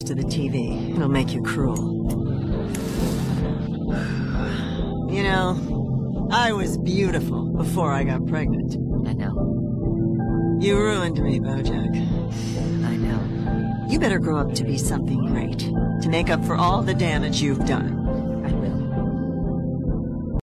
to the TV. It'll make you cruel. You know, I was beautiful before I got pregnant. I know. You ruined me, Bojack. I know. You better grow up to be something great, to make up for all the damage you've done.